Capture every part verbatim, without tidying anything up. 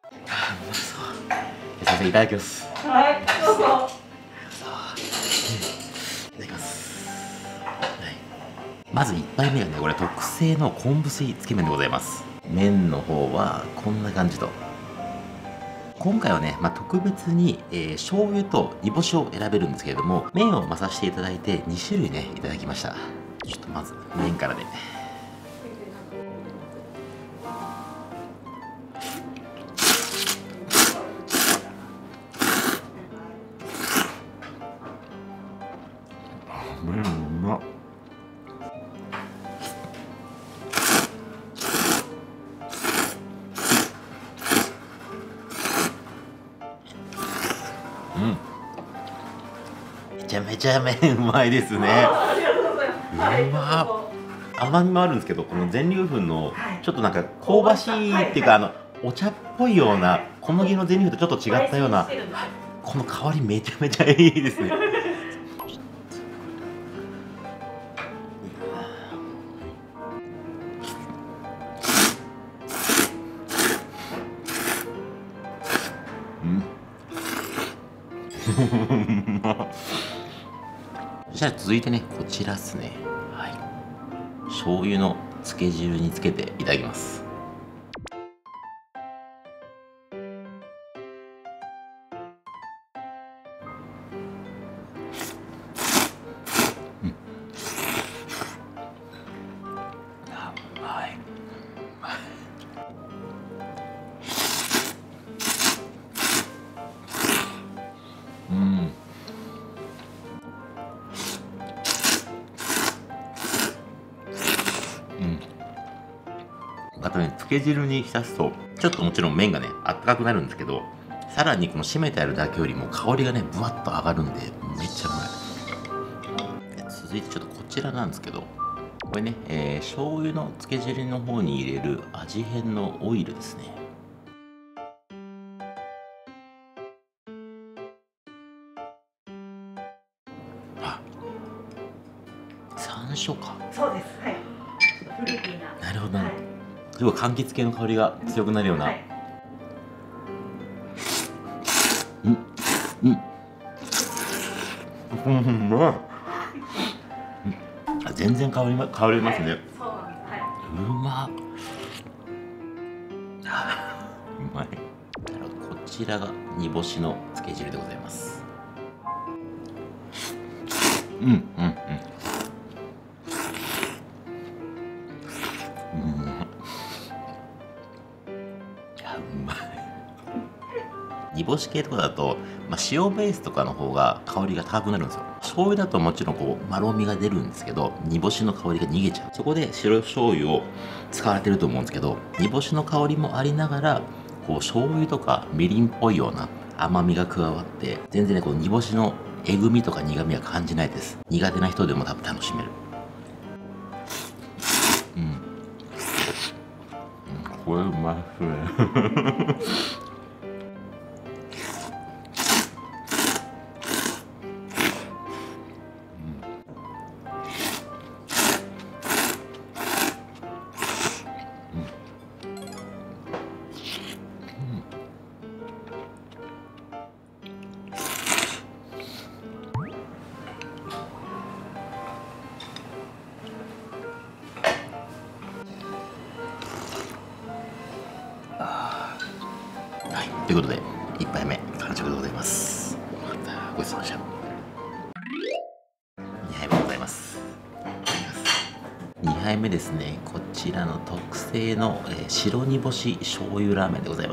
あーうまそう。先生いただきます。 はい、どうぞ。 いただきます。はい、まずいっぱいめがね、これ特製の昆布水つけ麺でございます。麺の方はこんな感じと。今回はね、まあ、特別に、えー、醤油と煮干しを選べるんですけれども、麺を混ぜしていただいてに種類ねいただきました。ちょっとまず麺からで、麺うまっ。うん、めちゃめちゃ麺うまいですね。 ありがとうございます。 うまっ。甘みもあるんですけど、この全粒粉のちょっとなんか香ばしいっていうか、あのお茶っぽいような小麦の全粒粉とちょっと違ったようなこの香りめちゃめちゃいいですね。うん。じゃあ続いてね、こちらっすね。はい。醤油のつけ汁につけていただきます。うん。あ、うまい。うん。うん。あとね、つけ汁に浸すとちょっともちろん麺がねあったかくなるんですけど、さらにこの締めてあるだけよりも香りがねぶわっと上がるんでめっちゃうまい。続いてちょっとこちらなんですけど、これね、えー、醤油のつけ汁の方に入れる味変のオイルですね。あ、山椒か。 そうです。はい。ちょっとフルーティーな。 なるほど、 はい、 すごい柑橘系の香りが強くなるような、はい、うんうんうん、うまい。あ、全然香りま香りますね。はい、そうなんです。はい、うまっ。うまい。こちらが煮干しのつけ汁でございます。うんうんうん。煮干し系とかだと、まあ、塩ベースとかの方が香りが高くなるんですよ。醤油だともちろんこうまろみが出るんですけど、煮干しの香りが逃げちゃう。そこで白醤油を使われてると思うんですけど、煮干しの香りもありながらこう醤油とかみりんっぽいような甘みが加わって、全然ねこう煮干しのえぐみとか苦みは感じないです。苦手な人でも多分楽しめる。うん、うん、これうまいっすね。はい、ということでいっぱいめ完食でございます。ごちそうさまでした。にはいめでございます。にはいめですね、こちらの特製の、えー、白煮干し醤油ラーメンでございます。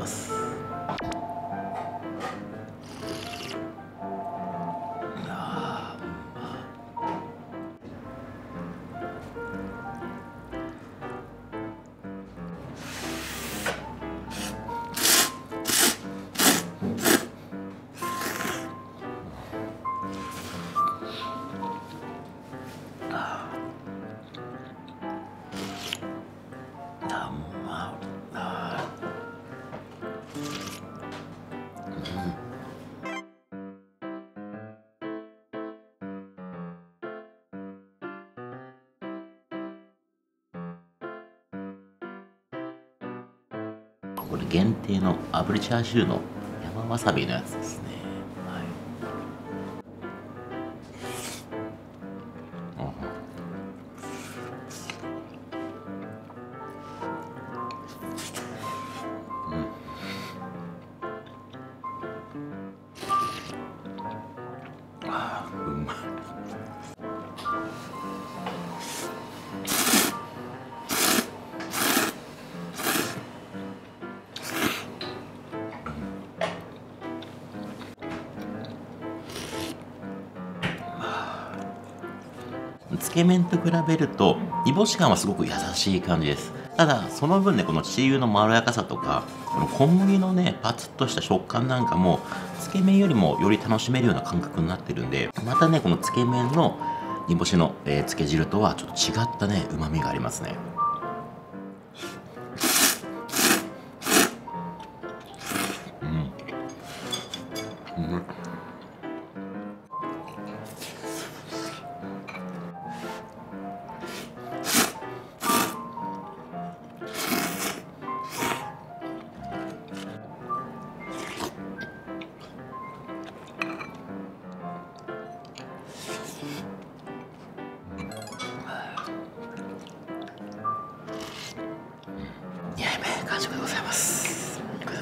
これ限定の炙りチャーシューの山わさびのやつですね。はい。あー、うまい。つけ麺と比べると煮干し感はすごく優しい感じです。ただその分ね、このチー油のまろやかさとかこの小麦のねパツッとした食感なんかもつけ麺よりもより楽しめるような感覚になってるんで、またねこのつけ麺の煮干しの、えー、つけ汁とはちょっと違ったねうまみがありますね。うん、うん、にはいめ完食でございます。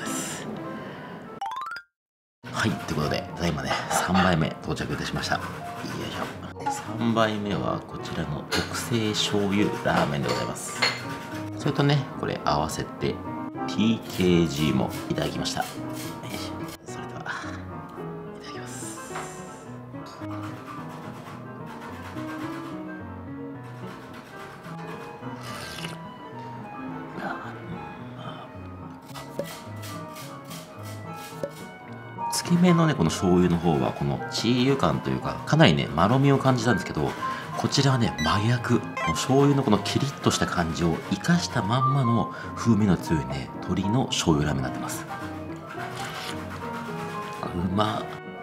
はい、ということでただいまねさんばいめ到着いたしました。よいしょ。さんばいめはこちらの特製醤油ラーメンでございます。それとねこれ合わせて ティーケージー もいただきました。よいしょ。それではいただきます。つけ麺のねこの醤油の方はこのチー油感というかかなりねまろみを感じたんですけど、こちらはね真逆、醤油のこのキリッとした感じを生かしたまんまの風味の強いね鶏の醤油ラーメンになってます。うまっ。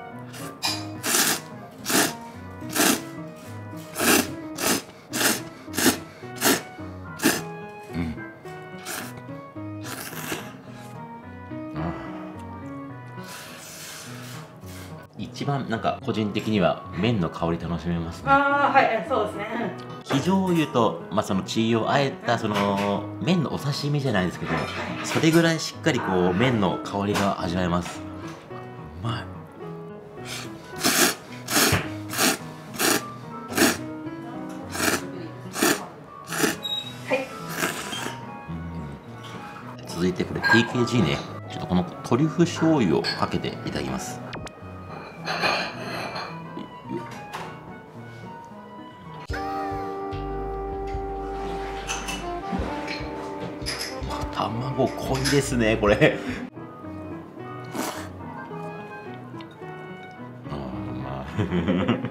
うん、一番なんか個人的には麺の香り楽しめますね。 ああ、はい、そうですね。 生醤油と、まあ、そのチー油をあえたその麺のお刺身じゃないですけど、それぐらいしっかりこう麺の香りが味わえます。うまい。 はい。 うん、続いてこれ ティーケージー ね、ちょっとこのトリュフ醤油をかけていただきます。卵濃いですねこれ。あー、まあ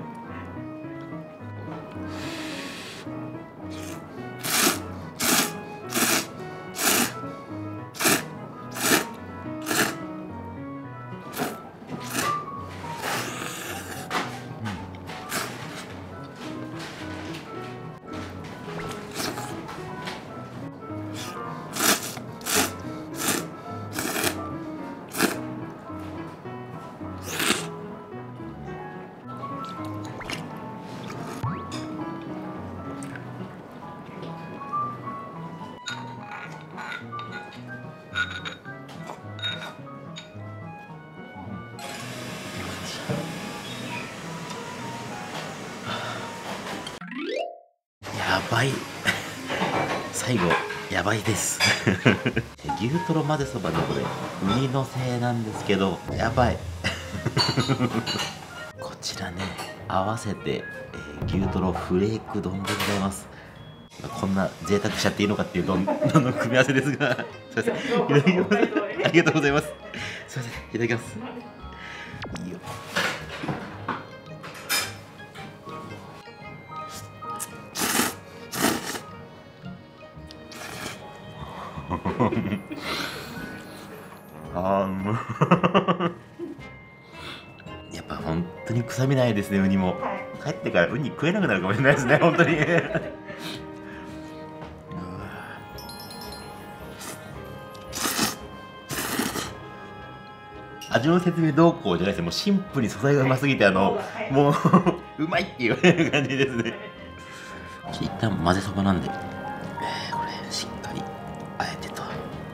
やばい最後やばいです牛トロ混ぜそばでこれウニのせいなんですけどやばいこちらね合わせて、えー、牛トロフレーク丼でございます。こんな贅沢しちゃっていいのかっていう丼の組み合わせですがすいません、いただきます。ありがとうございます。すいません、いただきます。いいよあーやっぱ本当に臭みないですね、ウニも。帰ってからウニ食えなくなるかもしれないですね、本当に味の説明どうこうじゃないですよ。もうシンプルに素材がうますぎて、あの、 はい、 もううまいっていう感じですね。一旦混ぜそばなんで、えー、これしっかりあえてと。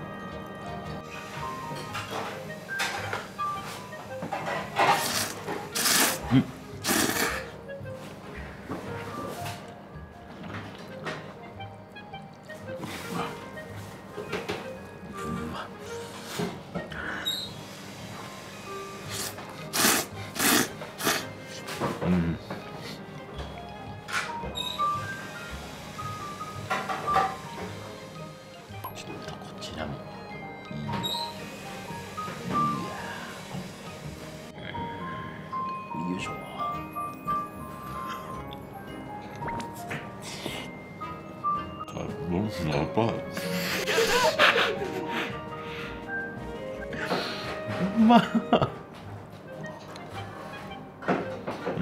うん。うん。ちょっとこちらもいいよ。よいしょ。あ、ロンスのアパート。うまっ。うん。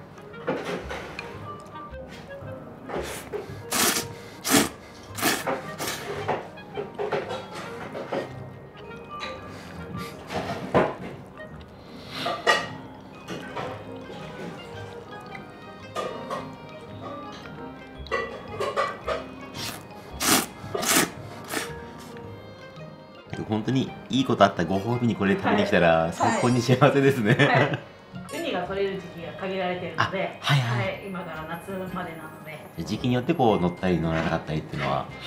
本当にいいことあったご褒美にこれ食べに来たら最高に幸せですね。 はいはい、ウニが取れる時期が限られているので、 はいはい、 はい、今から夏までなので。 時期によってこう乗ったり乗らなかったりっていうのは。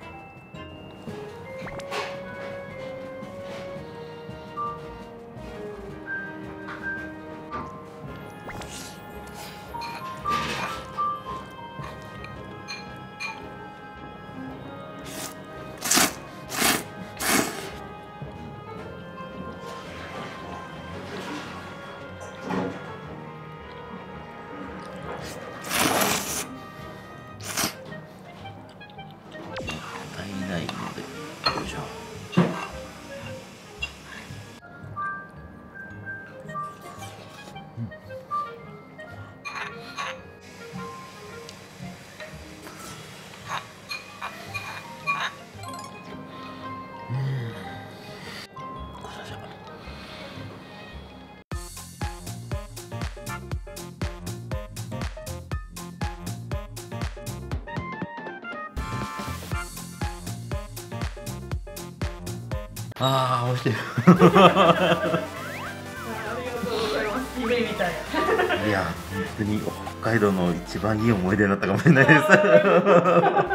ないので、よいしょ。うん。これじゃああ、美味しい。 ありがとうございます。夢みたい。 いや、本当に北海道の一番いい思い出になったかもしれないです。